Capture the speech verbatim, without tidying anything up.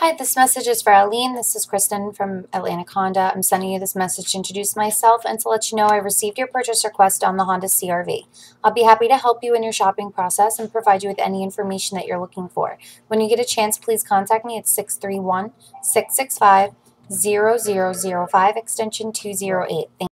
Hi, this message is for Aline. This is Kristen from Atlantic Honda. I'm sending you this message to introduce myself and to let you know I received your purchase request on the Honda C R V. I'll be happy to help you in your shopping process and provide you with any information that you're looking for. When you get a chance, please contact me at six three one, six six five, zero zero zero five, extension two zero eight. Thank